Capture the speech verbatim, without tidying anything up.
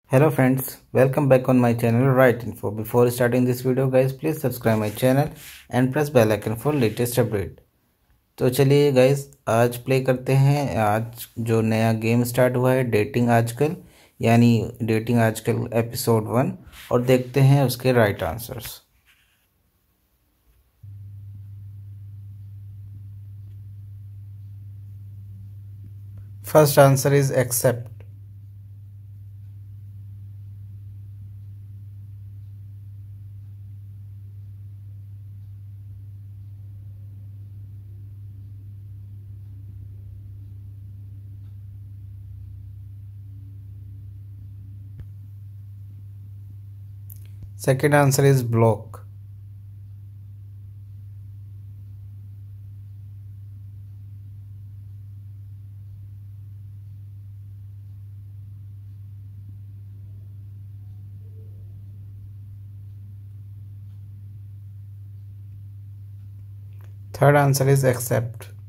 Hello friends, welcome back on my channel Right Info. Before starting this video guys, please subscribe my channel and press bell icon for latest update. तो चलिए guys, आज play करते हैं। आज जो नया game start हुआ है डेटिंग आजकल, यानी डेटिंग आजकल एपिसोड वन, और देखते हैं उसके right answers. First answer is except. Second answer is block. Third answer is accept.